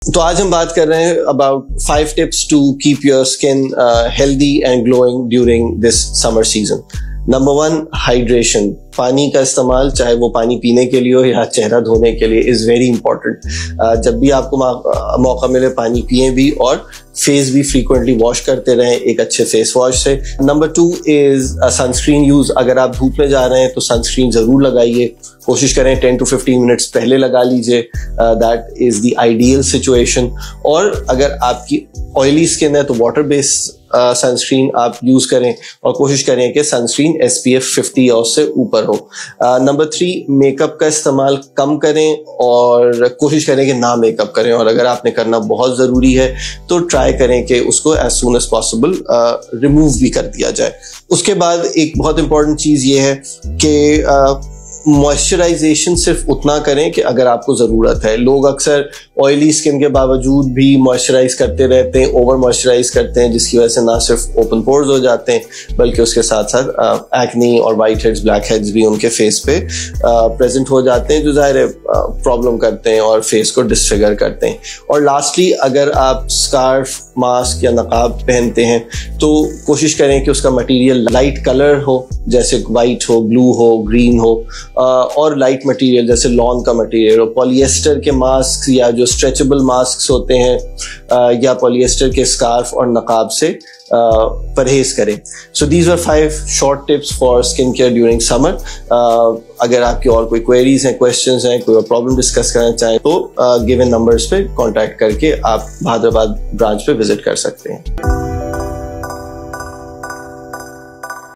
तो आज हम बात कर रहे हैं about 5 tips to keep your skin healthy and glowing during this summer season. Number 1, hydration. पानी का इस्तेमाल, चाहे वो पानी पीने के लिए हो या चेहरा धोने के लिए, इज वेरी इंपॉर्टेंट। जब भी आपको मौका मिले पानी पिएं भी, और फेस भी फ्रीक्वेंटली वॉश करते रहें एक अच्छे फेस वॉश से। Number 2 is sunscreen use. अगर आप धूप में जा रहे हैं तो सनस्क्रीन जरूर लगाइए, कोशिश करें 10 to 15 मिनट्स पहले लगा लीजिए, that is the ideal situation. और अगर आपकी ऑयली स्किन है तो वाटर बेस्ड सनस्क्रीन आप यूज करें, और कोशिश करें कि सनस्क्रीन SPF 50 और उससे ऊपर हो। नंबर 3, मेकअप का इस्तेमाल कम करें और कोशिश करें कि ना मेकअप करें, और अगर आपने करना बहुत ज़रूरी है तो ट्राई करें कि उसको as soon as possible remove भी कर दिया जाए। उसके बाद एक बहुत इंपॉर्टेंट चीज़ ये है कि मॉइस्चराइजेशन सिर्फ उतना करें कि अगर आपको ज़रूरत है। लोग अक्सर ऑयली स्किन के बावजूद भी मॉइस्चराइज करते रहते हैं, ओवर मॉइस्चराइज करते हैं, जिसकी वजह से ना सिर्फ ओपन पोर्स हो जाते हैं बल्कि उसके साथ साथ एक्ने और वाइट हेड्स, ब्लैक हेड्स भी उनके फेस पे प्रेजेंट हो जाते हैं, जो ज़ाहिर है प्रॉब्लम करते हैं और फेस को डिसफिगर करते हैं। और लास्टली, अगर आप स्कार्फ, मास्क या नकाब पहनते हैं तो कोशिश करें कि उसका मटेरियल लाइट कलर हो, जैसे वाइट हो, ब्लू हो, ग्रीन हो, और लाइट मटेरियल जैसे लॉन का मटेरियल हो। पॉलिएस्टर के मास्क या जो स्ट्रेचेबल मास्क होते हैं या पॉलिएस्टर के स्कार्फ और नकाब से परहेज करें। So these are 5 short tips for skin care during summer. अगर आपकी और कोई क्वेरीज हैं, क्वेश्चंस हैं, कोई और प्रॉब्लम डिस्कस करना चाहें तो गिवन नंबर्स पे कांटेक्ट करके आप हैदराबाद ब्रांच पे विजिट कर सकते हैं।